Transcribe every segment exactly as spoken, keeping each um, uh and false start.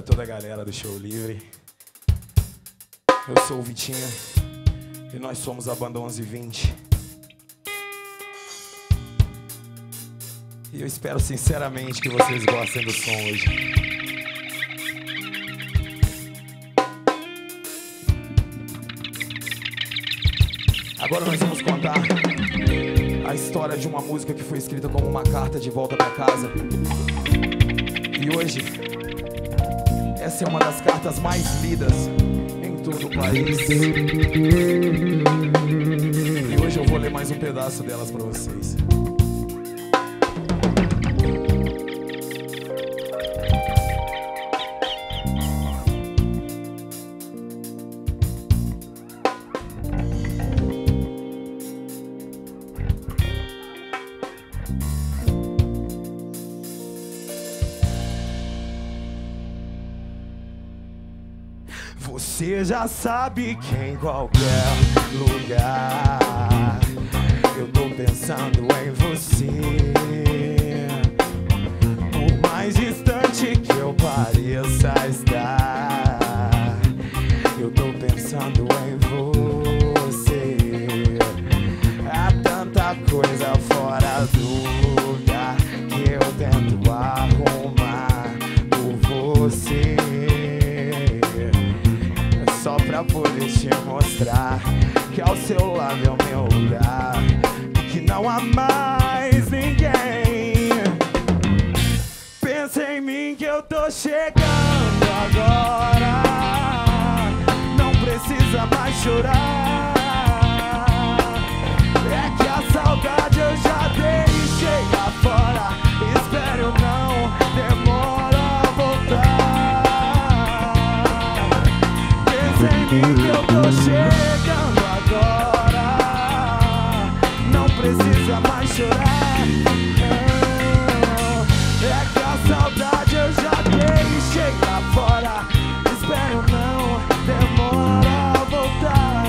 toda a galera do Showlivre. Eu sou o Vitin e nós somos a banda Onze e vinte. E eu espero sinceramente que vocês gostem do som hoje. Agora nós vamos contar a história de uma música que foi escrita como uma carta de volta para casa. E hoje, essa é uma das cartas mais lidas em todo o país. E hoje eu vou ler mais um pedaço delas para vocês. Você já sabe que em qualquer lugar eu tô pensando em você. Por mais distante que eu pareça estar, eu tô pensando em você. Há tanta coisa fora do lugar que eu tento arrumar por você, só pra poder te mostrar que ao seu lado é o meu lugar e que não há mais ninguém. Pensa em mim que eu tô chegando agora, não precisa mais chorar. É que a saudade eu já deixei lá fora, espero não demora a voltar. Que eu tô chegando agora, não precisa mais chorar. É que a saudade eu já deixei lá fora, espero não demora a voltar.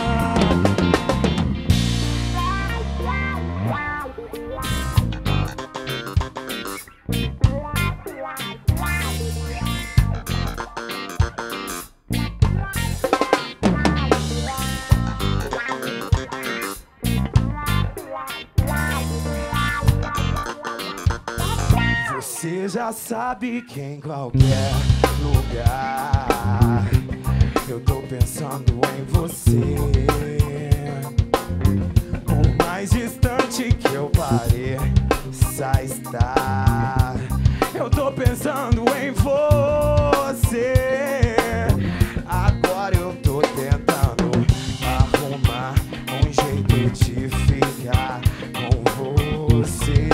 Você já sabe que em qualquer lugar eu tô pensando em você. Por mais distante que eu pareça estar, eu tô pensando em você. Agora eu tô tentando arrumar um jeito de ficar com você,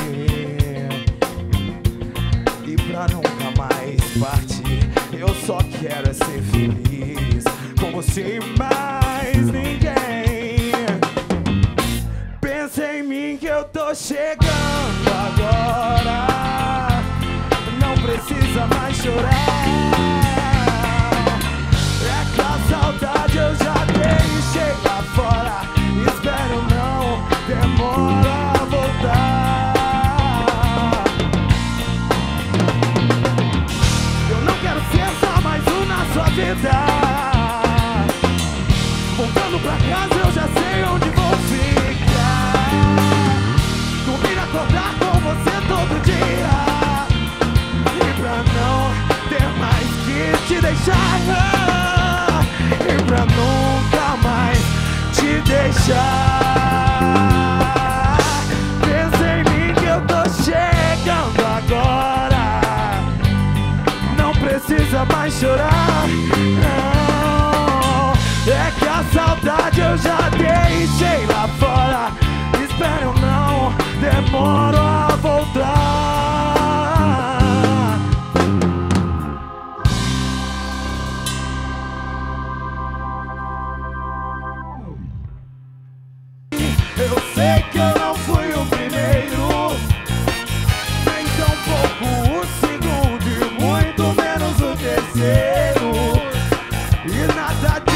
pra nunca mais partir. Eu só quero é ser feliz com você e mais ninguém. Pensa em mim que eu tô chegando agora, não precisa mais chorar. É que a saudade eu já deixei lá fora, espero não demora a voltar. Vida. Voltando pra casa eu já sei onde vou ficar. Dormir, acordar com você todo dia, e pra não ter mais que te deixar, e pra nunca mais te deixar. Pensa em mim que eu tô chegando agora, não precisa mais chorar. Não, é que a saudade eu já deixei lá fora, espero não demoro a voltar. Eu sei que eu não fui o primeiro, nem tão pouco o segundo, e muito menos o terceiro. E nada